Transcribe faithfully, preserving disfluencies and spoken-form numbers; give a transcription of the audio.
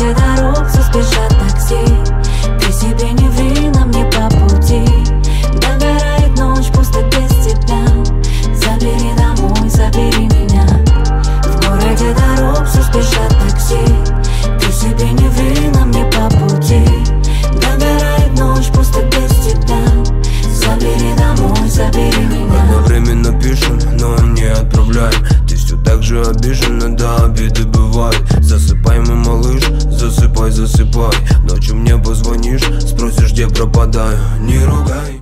городе дорог все спешат такси. Ты себе не ври, нам не по пути. Догорает ночь, пусто без тебя. Забери домой, забери меня. В городе дорог все спешат такси. Ты себе не ври, нам не по пути. Догорает ночь, пусто без тебя. Забери домой, забери меня. Одновременно пишем, но не отправляем. Ты все так же обижена, да, обиды бывают. Засыпай, мой малыш, засыпай, засыпай. Ночью мне позвонишь, спросишь, где пропадаю. Не ругай.